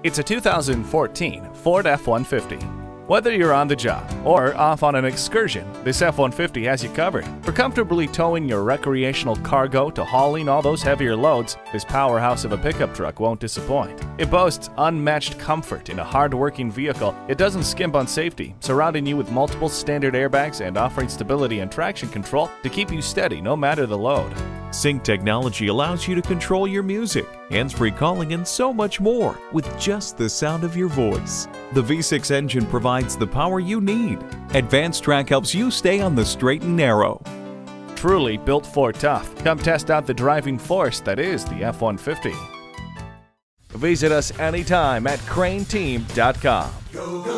It's a 2014 Ford F-150. Whether you're on the job or off on an excursion, this F-150 has you covered. For comfortably towing your recreational cargo to hauling all those heavier loads, this powerhouse of a pickup truck won't disappoint. It boasts unmatched comfort in a hard-working vehicle. It doesn't skimp on safety, surrounding you with multiple standard airbags and offering stability and traction control to keep you steady no matter the load. Sync technology allows you to control your music, hands-free calling, and so much more with just the sound of your voice. The V6 engine provides the power you need. Advanced Track helps you stay on the straight and narrow. Truly built for tough. Come test out the driving force that is the F-150. Visit us anytime at crainteam.com.